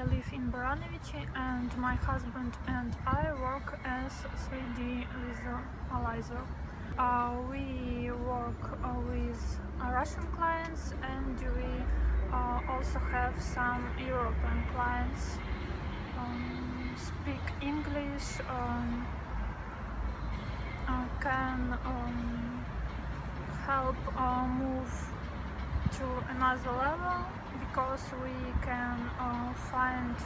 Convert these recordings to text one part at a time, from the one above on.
live in Baranovichi, and my husband and I work as 3D visualizer. We work with Russian clients, and we also have some European clients. Speak English, can help move to another level, because we can find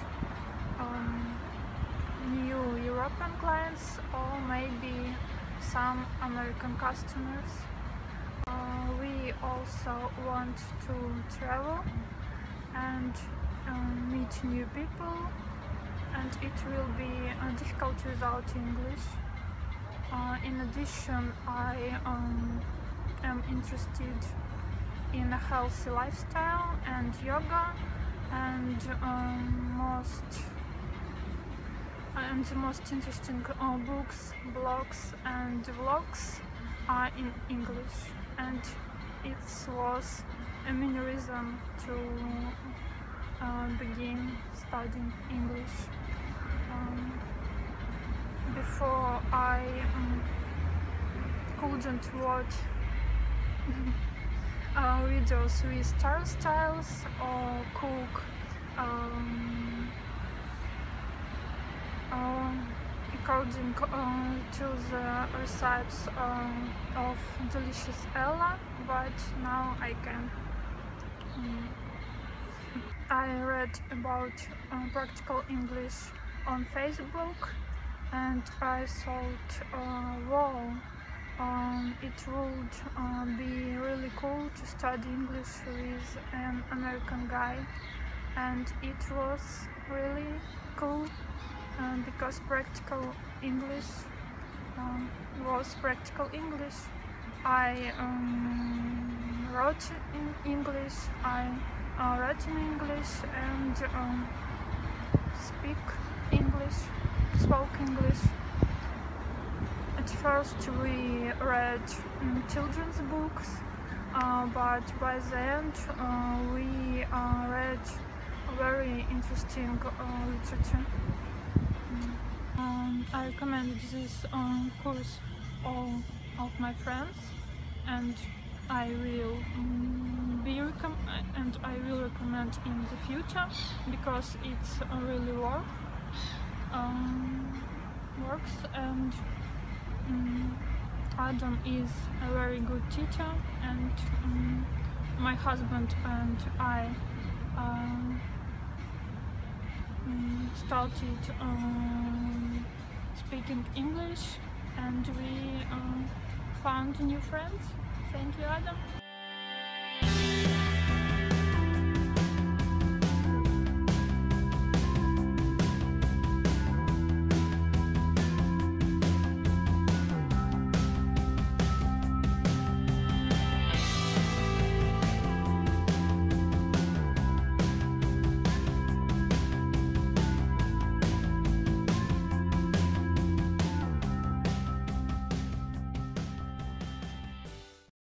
new European clients or maybe some American customers. We also want to travel and meet new people, and it will be difficult without English. In addition, I am interested in a healthy lifestyle and yoga, and the most interesting books, blogs and vlogs are in English, and it was a main reason to begin studying English. Before I couldn't watch videos with styles or cook according to the recipes of delicious Ella, but now I can. I read about practical English on Facebook, and I thought, wow, it would be really cool to study English with an American guy, and it was really cool because practical English was practical English. I wrote in English, I read in English, and spoke English. At first we read children's books, but by the end we read very interesting literature. I recommend this course all of my friends, and I will recommend in the future, because it's really works, and Adam is a very good teacher, and my husband and I started speaking English, and we found new friends. Thank you, Adam.